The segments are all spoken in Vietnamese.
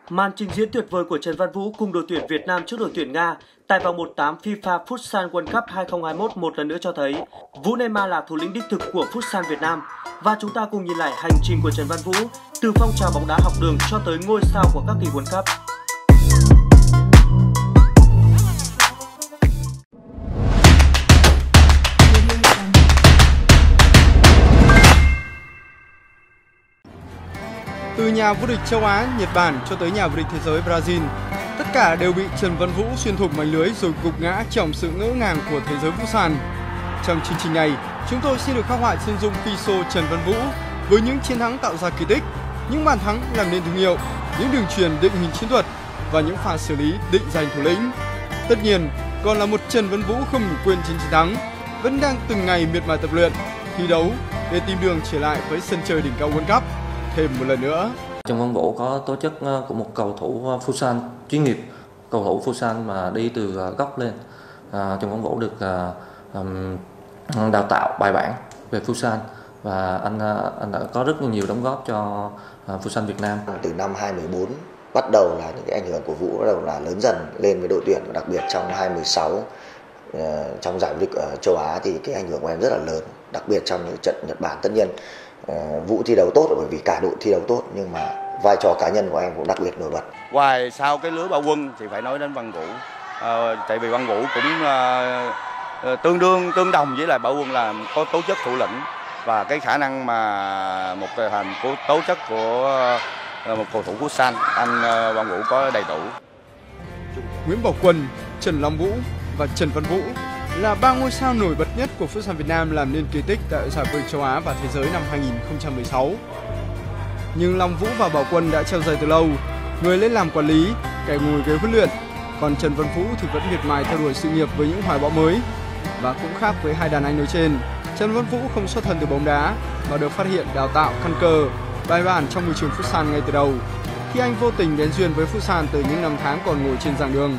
Màn trình diễn tuyệt vời của Trần Văn Vũ cùng đội tuyển Việt Nam trước đội tuyển Nga tại vòng 1/8 FIFA Futsal World Cup 2021 một lần nữa cho thấy Vũ Neymar là thủ lĩnh đích thực của Futsal Việt Nam. Và chúng ta cùng nhìn lại hành trình của Trần Văn Vũ từ phong trào bóng đá học đường cho tới ngôi sao của các kỳ World Cup. Từ nhà vô địch châu Á, Nhật Bản cho tới nhà vô địch thế giới Brazil, tất cả đều bị Trần Văn Vũ xuyên thủng mảnh lưới rồi gục ngã trong sự ngỡ ngàng của thế giới Futsal. Trong chương trình này, chúng tôi xin được khắc họa chân dung Fiso Trần Văn Vũ với những chiến thắng tạo ra kỳ tích, những bàn thắng làm nên thương hiệu, những đường truyền định hình chiến thuật và những pha xử lý định danh thủ lĩnh. Tất nhiên, còn là một Trần Văn Vũ không ngủ quên trên chiến thắng, vẫn đang từng ngày miệt mài tập luyện, thi đấu để tìm đường trở lại với sân chơi đỉnh cao World Cup thêm một lần nữa. Trần Văn Vũ có tố chất của một cầu thủ Futsal chuyên nghiệp, cầu thủ Futsal mà đi từ gốc lên. Trần Văn Vũ được đào tạo bài bản về Futsal và anh đã có rất nhiều đóng góp cho Futsal Việt Nam. Từ năm 2014 bắt đầu là những cái ảnh hưởng của Vũ bắt đầu là lớn dần lên với đội tuyển, và đặc biệt trong 2016 trong giải vô địch châu Á thì cái ảnh hưởng của em rất là lớn, đặc biệt trong những trận Nhật Bản. Tất nhiên Vũ thi đấu tốt bởi vì cả đội thi đấu tốt, nhưng mà vai trò cá nhân của em cũng đặc biệt nổi bật. Ngoài sau cái lứa Bảo Quân thì phải nói đến Văn Vũ, tại vì Văn Vũ cũng tương đồng với lại Bảo Quân là có tố chất thủ lĩnh, và cái khả năng mà một tố chất của một cầu thủ Futsal, anh Văn Vũ có đầy đủ. Nguyễn Bảo Quân, Trần Long Vũ và Trần Văn Vũ là ba ngôi sao nổi bật nhất của Futsal Việt Nam làm nên kỳ tích tại giải vô địch châu Á và thế giới năm 2016. Nhưng Long Vũ và Bảo Quân đã treo giày từ lâu, người lên làm quản lý, kẻ ngồi ghế huấn luyện, còn Trần Văn Vũ thì vẫn miệt mài theo đuổi sự nghiệp với những hoài bão mới. Và cũng khác với hai đàn anh nói trên, Trần Văn Vũ không xuất thân từ bóng đá mà được phát hiện đào tạo căn cơ, bài bản trong môi trường Futsal ngay từ đầu, khi anh vô tình bén duyên với Futsal từ những năm tháng còn ngồi trên giảng đường.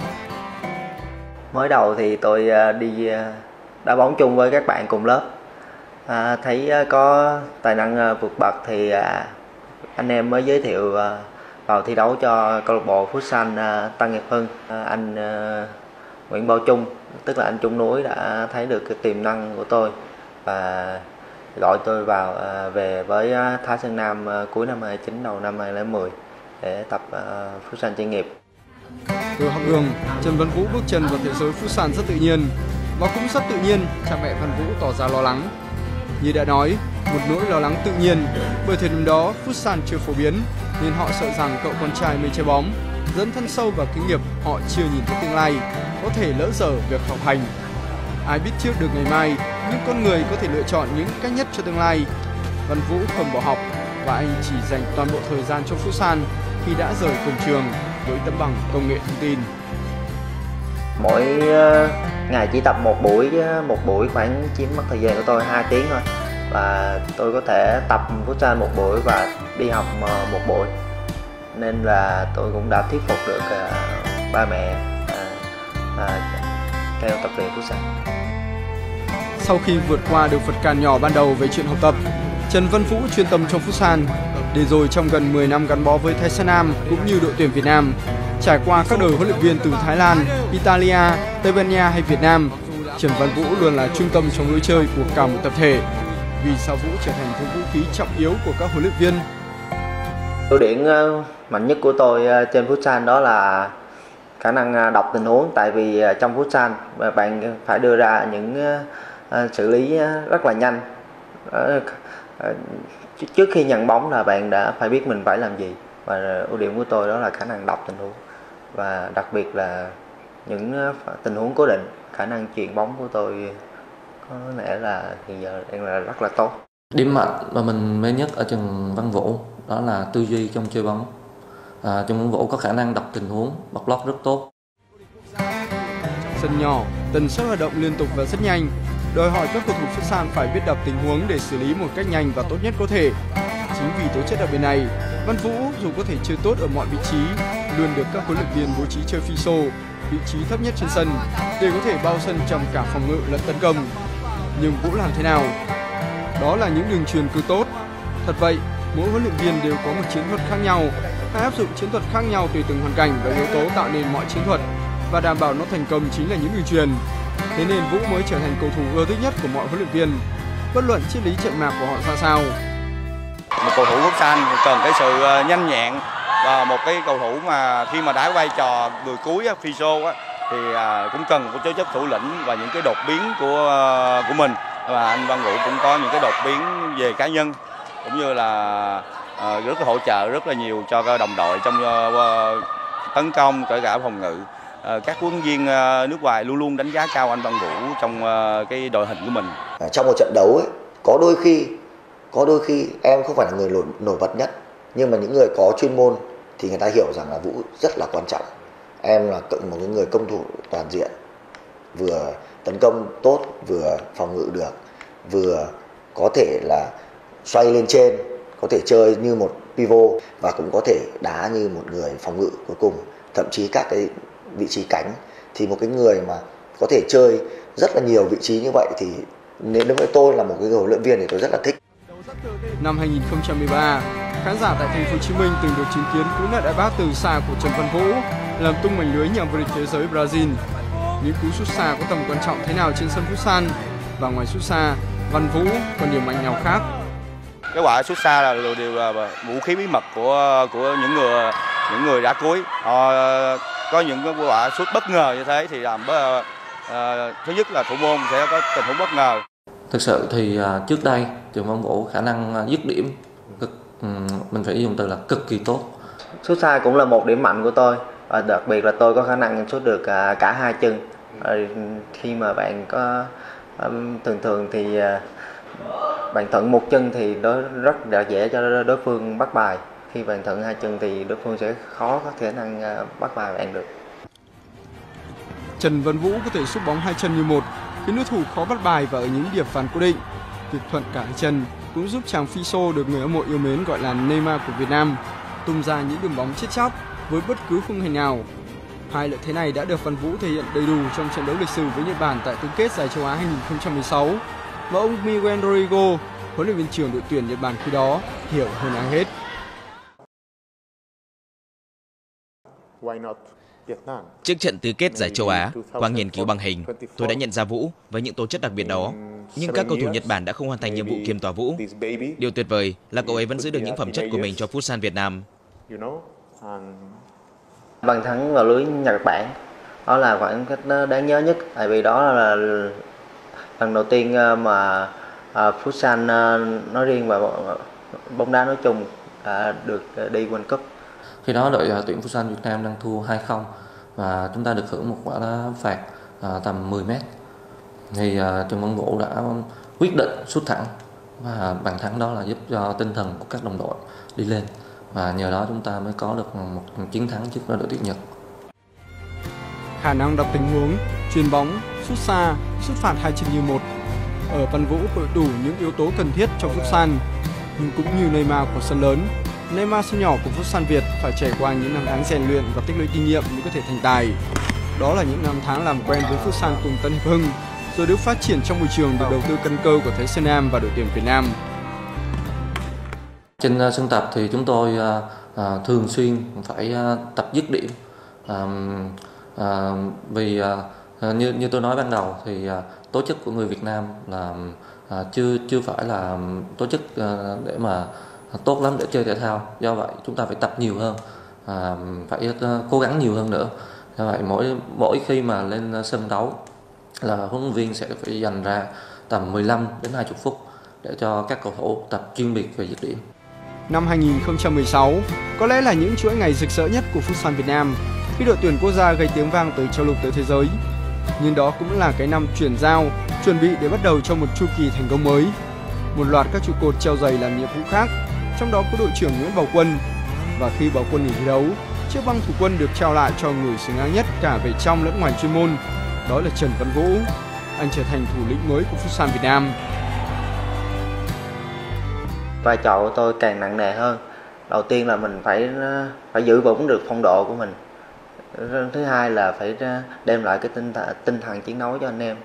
Mới đầu thì tôi đi đá bóng chung với các bạn cùng lớp, thấy có tài năng vượt bậc thì anh em mới giới thiệu vào thi đấu cho câu lạc bộ Futsal Tân Nghiệp Hưng. Anh Nguyễn Bảo Trung, tức là anh Trung Núi, đã thấy được cái tiềm năng của tôi và gọi tôi vào về với Thái Sơn Nam cuối năm 2009 đầu năm 2010 để tập Futsal chuyên nghiệp. Từ học đường, Trần Văn Vũ bước chân vào thế giới Futsal rất tự nhiên, và cũng rất tự nhiên cha mẹ Văn Vũ tỏ ra lo lắng. Như đã nói, một nỗi lo lắng tự nhiên, bởi thời điểm đó Futsal chưa phổ biến nên họ sợ rằng cậu con trai mê chơi bóng, dấn thân sâu vào cái nghiệp họ chưa nhìn thấy tương lai, có thể lỡ dở việc học hành. Ai biết trước được ngày mai, nhưng con người có thể lựa chọn những cách nhất cho tương lai. Văn Vũ không bỏ học và anh chỉ dành toàn bộ thời gian cho Futsal khi đã rời cổng trường với tấm bằng công nghệ thông tin. Mỗi ngày chỉ tập một buổi khoảng chiếm mất thời gian của tôi 2 tiếng thôi, và tôi có thể tập Futsal một buổi và đi học một buổi, nên là tôi cũng đã thuyết phục được ba mẹ theo tập luyện Futsal. Sau khi vượt qua được vật cản nhỏ ban đầu về chuyện học tập, Trần Văn Vũ chuyên tâm trong Futsal, để rồi trong gần 10 năm gắn bó với Thái Sơn Nam cũng như đội tuyển Việt Nam, trải qua các đời huấn luyện viên từ Thái Lan, Italia, Tây Ban Nha hay Việt Nam, Trần Văn Vũ luôn là trung tâm trong lối chơi của cả một tập thể. Vì sao Vũ trở thành thứ vũ khí trọng yếu của các huấn luyện viên? Ưu điểm mạnh nhất của tôi trên Futsal đó là khả năng đọc tình huống, tại vì trong Futsal bạn phải đưa ra những xử lý rất là nhanh. Trước khi nhận bóng là bạn đã phải biết mình phải làm gì, và ưu điểm của tôi đó là khả năng đọc tình huống, và đặc biệt là những tình huống cố định. Khả năng chuyền bóng của tôi có lẽ là hiện giờ đang là rất là tốt. Điểm mạnh mà mình mê nhất ở Trần Văn Vũ đó là tư duy trong chơi bóng. Trần Văn Vũ có khả năng đọc tình huống, bật block rất tốt. Sân nhỏ, tần suất hoạt động liên tục và rất nhanh, đòi hỏi các cầu thủ Futsal phải biết đọc tình huống để xử lý một cách nhanh và tốt nhất có thể. Chính vì tố chất đặc biệt này, Văn Vũ dù có thể chơi tốt ở mọi vị trí, luôn được các huấn luyện viên bố trí chơi Fiso, vị trí thấp nhất trên sân, để có thể bao sân trong cả phòng ngự lẫn tấn công. Nhưng Vũ làm thế nào? Đó là những đường truyền cực tốt. Thật vậy, mỗi huấn luyện viên đều có một chiến thuật khác nhau, hay áp dụng chiến thuật khác nhau tùy từng hoàn cảnh và yếu tố tạo nên mọi chiến thuật và đảm bảo nó thành công chính là những đường truyền. Thế nên Vũ mới trở thành cầu thủ ưa thích nhất của mọi huấn luyện viên. Bất luận triết lý trận mạc của họ ra sao. Một cầu thủ Futsal cần cái sự nhanh nhẹn và một cái cầu thủ mà khi mà đá vai trò người cuối physio thì cũng cần một chất thủ lĩnh và những cái đột biến của mình, và anh Văn Vũ cũng có những cái đột biến về cá nhân cũng như là rất là hỗ trợ rất là nhiều cho đồng đội trong tấn công kể cả phòng ngự. Các huấn luyện viên nước ngoài luôn luôn đánh giá cao anh Văn Vũ trong cái đội hình của mình. Trong một trận đấu ấy, có đôi khi em không phải là người nổi bật nhất, nhưng mà những người có chuyên môn thì người ta hiểu rằng là Vũ rất là quan trọng. Em là một người công thủ toàn diện, vừa tấn công tốt, vừa phòng ngự được, vừa có thể là xoay lên trên, có thể chơi như một pivot và cũng có thể đá như một người phòng ngự cuối cùng, thậm chí các cái vị trí cánh. Thì một cái người mà có thể chơi rất là nhiều vị trí như vậy thì nếu đối với tôi là một cái huấn luyện viên thì tôi rất là thích. Năm 2013, khán giả tại thành phố Hồ Chí Minh từng được chứng kiến cú nện đại bác từ xa của Trần Văn Vũ làm tung mảnh lưới nhà vô địch thế giới Brazil. Những cú sút xa có tầm quan trọng thế nào trên sân Futsal, và ngoài sút xa, Văn Vũ còn điểm mạnh nào khác? Cái quả sút xa là điều vũ khí bí mật của những người đá cuối. Có những cái quả sút bất ngờ như thế thì làm thứ nhất là thủ môn sẽ có tình huống bất ngờ. Thực sự thì trước đây Trần Văn Vũ khả năng dứt điểm mình phải dùng từ là cực kỳ tốt. Sút xa cũng là một điểm mạnh của tôi, và đặc biệt là tôi có khả năng sút được cả hai chân. Khi mà bạn có thường thì bạn thuận một chân thì rất là dễ cho đối phương bắt bài. Khi bạn thuận hai chân thì đối phương sẽ khó có khả năng bắt bài bạn được. Trần Văn Vũ có thể sút bóng hai chân như một, khiến đối thủ khó bắt bài và ở những điểm phán cố định. Việc thuận cả hai chân cũng giúp chàng Fiso được người hâm mộ yêu mến gọi là Neymar của Việt Nam, tung ra những đường bóng chết chóc với bất cứ khung hình nào. Hai lợi thế này đã được Văn Vũ thể hiện đầy đủ trong trận đấu lịch sử với Nhật Bản tại tứ kết giải châu Á 2016, và ông Miguel Rodrigo, huấn luyện viên trưởng đội tuyển Nhật Bản khi đó, hiểu hơn ai hết. Trước trận tứ kết giải châu Á, qua nghiên cứu bằng hình, tôi đã nhận ra Vũ với những tố chất đặc biệt đó. Nhưng các cầu thủ Nhật Bản đã không hoàn thành nhiệm vụ kiêm tỏa Vũ. Điều tuyệt vời là cậu ấy vẫn giữ được những phẩm chất của mình cho Futsal Việt Nam. Bàn thắng vào lưới Nhật Bản, đó là khoảnh khắc đáng nhớ nhất, tại vì đó là lần đầu tiên mà Futsal nói riêng và bóng đá nói chung được đi World Cup. Khi đó đội tuyển Futsal Việt Nam đang thua 2-0 và chúng ta được hưởng một quả đá phạt tầm 10 m. Thì Trần Văn Vũ đã quyết định sút thẳng, và bàn thắng đó là giúp cho tinh thần của các đồng đội đi lên, và nhờ đó chúng ta mới có được một chiến thắng trước đội tuyển Nhật. Khả năng đọc tình huống, chuyền bóng, sút xa, sút phạt hai chân như một. Ở Văn Vũ có đủ những yếu tố cần thiết cho Futsal, nhưng cũng như Neymar của sân lớn, Neymar sân nhỏ của Futsal Việt phải trải qua những năm tháng rèn luyện và tích lũy kinh nghiệm mới có thể thành tài. Đó là những năm tháng làm quen với Futsal cùng Tân Hiệp Hưng, rồi được phát triển trong môi trường được đầu tư căn cơ của Thái Sơn Nam và đội tuyển Việt Nam. Trên sân tập thì chúng tôi thường xuyên phải tập dứt điểm, vì như tôi nói ban đầu thì tố chất của người Việt Nam là chưa phải là tố chất để mà tốt lắm để chơi thể thao. Do vậy chúng ta phải tập nhiều hơn, phải cố gắng nhiều hơn nữa. Do vậy mỗi khi mà lên sân đấu là huấn luyện viên sẽ phải dành ra tầm 15 đến 20 phút để cho các cầu thủ tập chuyên biệt về dứt điểm. Năm 2016 có lẽ là những chuỗi ngày rực rỡ nhất của Futsal Việt Nam khi đội tuyển quốc gia gây tiếng vang từ châu lục tới thế giới. Nhưng đó cũng là cái năm chuyển giao, chuẩn bị để bắt đầu cho một chu kỳ thành công mới. Một loạt các trụ cột treo giày làm nhiệm vụ khác, trong đó có đội trưởng Nguyễn Bảo Quân. Và khi Bảo Quân nghỉ thi đấu, chiếc băng thủ quân được trao lại cho người xứng đáng nhất cả về trong lẫn ngoài chuyên môn, đó là Trần Văn Vũ. Anh trở thành thủ lĩnh mới của Futsal Việt Nam. Vai trò của tôi càng nặng nề hơn. Đầu tiên là mình phải giữ vững được phong độ của mình. Thứ hai là phải đem lại cái tinh thần chiến đấu cho anh em,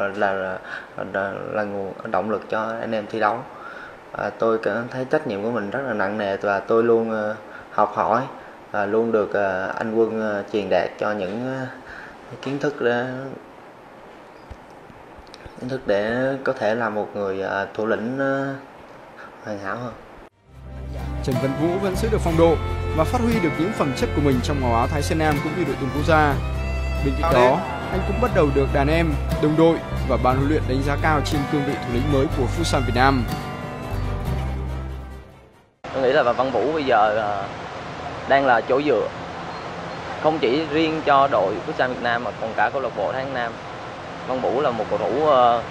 là nguồn động lực cho anh em thi đấu. Tôi cảm thấy trách nhiệm của mình rất là nặng nề, và tôi luôn học hỏi và luôn được anh Quân truyền đạt cho những kiến thức để có thể là một người thủ lĩnh hoàn hảo hơn. Trần Văn Vũ vẫn giữ được phong độ và phát huy được những phẩm chất của mình trong màu áo Thái Sơn Nam cũng như đội tuyển quốc gia. Bên cạnh đó, anh cũng bắt đầu được đàn em, đồng đội và ban huấn luyện đánh giá cao trên cương vị thủ lĩnh mới của Futsal Việt Nam. Tôi nghĩ là Văn Vũ bây giờ đang là chỗ dựa, không chỉ riêng cho đội Futsal Việt Nam mà còn cả câu lạc bộ Thái Sơn Nam. Văn Vũ là một cầu thủ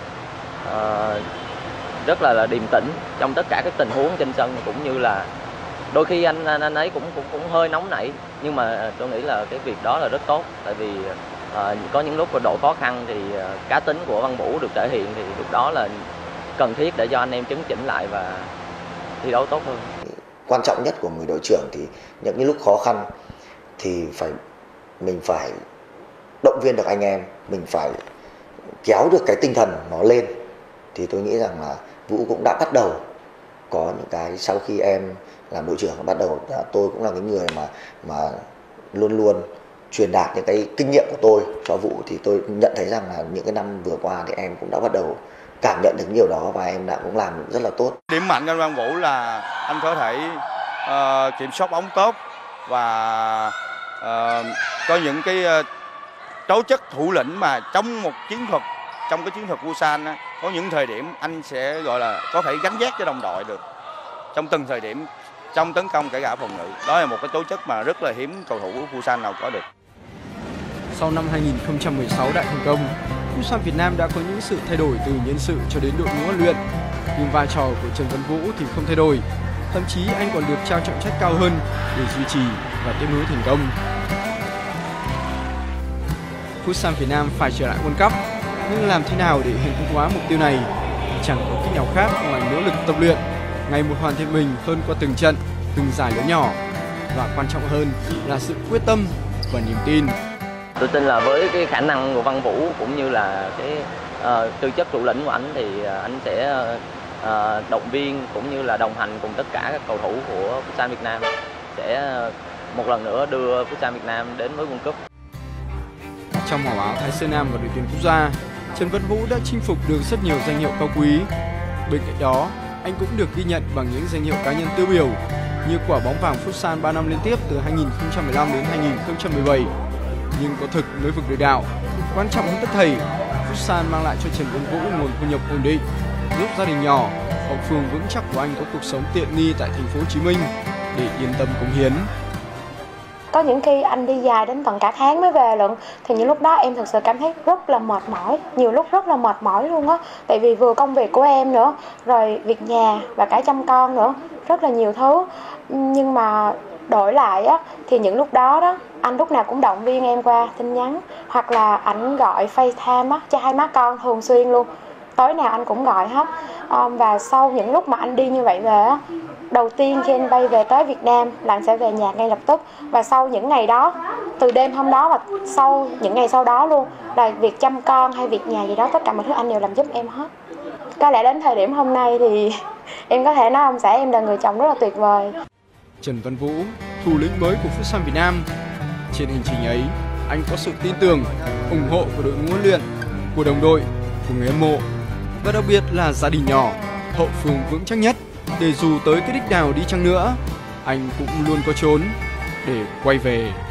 rất là điềm tĩnh trong tất cả các tình huống trên sân, cũng như là đôi khi anh ấy cũng hơi nóng nảy, nhưng mà tôi nghĩ là cái việc đó là rất tốt, tại vì có những lúc độ khó khăn thì cá tính của Văn Vũ được thể hiện, thì lúc đó là cần thiết để cho anh em chấn chỉnh lại và thi đấu tốt hơn. Quan trọng nhất của người đội trưởng thì những lúc khó khăn thì mình phải động viên được anh em, mình phải kéo được cái tinh thần nó lên. Thì tôi nghĩ rằng là Vũ cũng đã bắt đầu có những cái, sau khi em làm đội trưởng bắt đầu, tôi cũng là cái người mà luôn luôn truyền đạt những cái kinh nghiệm của tôi cho Vũ, thì tôi nhận thấy rằng là những cái năm vừa qua thì em cũng đã bắt đầu cảm nhận được nhiều đó và em đã cũng làm rất là tốt. Điểm mạnh của Văn Vũ là anh có thể kiểm soát bóng tốt và có những cái tố chất thủ lĩnh mà trong một chiến thuật, trong cái chiến thuật Futsal có những thời điểm anh sẽ gọi là có thể gắn vác cho đồng đội được trong từng thời điểm, trong tấn công kể cả phòng ngự. Đó là một cái tố chất mà rất là hiếm cầu thủ của Futsal nào có được. Sau năm 2016 đại thành công, Futsal Việt Nam đã có những sự thay đổi từ nhân sự cho đến đội ngũ huấn luyện, nhưng vai trò của Trần Văn Vũ thì không thay đổi. Thậm chí anh còn được trao trọng trách cao hơn để duy trì và tiếp nối thành công. Futsal Việt Nam phải trở lại World Cup, nhưng làm thế nào để hiện thực hóa mục tiêu này? Chẳng có cách nào khác ngoài nỗ lực tập luyện, ngày một hoàn thiện mình hơn qua từng trận, từng giải lớn nhỏ, và quan trọng hơn là sự quyết tâm và niềm tin. Tôi tin là với cái khả năng của Văn Vũ cũng như là cái tư chất thủ lĩnh của anh thì anh sẽ động viên cũng như là đồng hành cùng tất cả các cầu thủ của Futsal Việt Nam, sẽ một lần nữa đưa Futsal Việt Nam đến với World Cup. Trong màu áo Thái Sơn Nam và đội tuyển quốc gia, Trần Văn Vũ đã chinh phục được rất nhiều danh hiệu cao quý. Bên cạnh đó, anh cũng được ghi nhận bằng những danh hiệu cá nhân tiêu biểu như quả bóng vàng Futsal 3 năm liên tiếp từ 2015 đến 2017. Nhưng có thực mới vực được đạo. Quan trọng hơn tất thảy, Futsal mang lại cho Trần Văn Vũ nguồn thu nhập ổn định, giúp gia đình nhỏ, hậu phương vững chắc của anh có cuộc sống tiện nghi tại thành phố Hồ Chí Minh để yên tâm cống hiến. Có những khi anh đi dài đến tận cả tháng mới về lận, thì những lúc đó em thực sự cảm thấy rất là mệt mỏi, nhiều lúc rất là mệt mỏi luôn á. Tại vì vừa công việc của em nữa, rồi việc nhà và cả chăm con nữa, rất là nhiều thứ. Nhưng mà đổi lại á, thì những lúc đó anh lúc nào cũng động viên em qua tin nhắn, hoặc là ảnh gọi FaceTime á, cho hai má con thường xuyên luôn. Tối nào anh cũng gọi hết. Và sau những lúc mà anh đi như vậy về á, đầu tiên khi anh bay về tới Việt Nam là anh sẽ về nhà ngay lập tức. Và sau những ngày đó, từ đêm hôm đó và sau những ngày sau đó luôn, là việc chăm con hay việc nhà gì đó, tất cả mọi thứ anh đều làm giúp em hết. Có lẽ đến thời điểm hôm nay thì em có thể nói ông xã em là người chồng rất là tuyệt vời. Trần Văn Vũ, thủ lĩnh mới của Futsal Việt Nam. Trên hành trình ấy, anh có sự tin tưởng, ủng hộ của đội ngũ huấn luyện, của đồng đội, của người hâm mộ và đặc biệt là gia đình nhỏ, hậu phương vững chắc nhất, để dù tới cái đích nào đi chăng nữa, anh cũng luôn có chốn để quay về.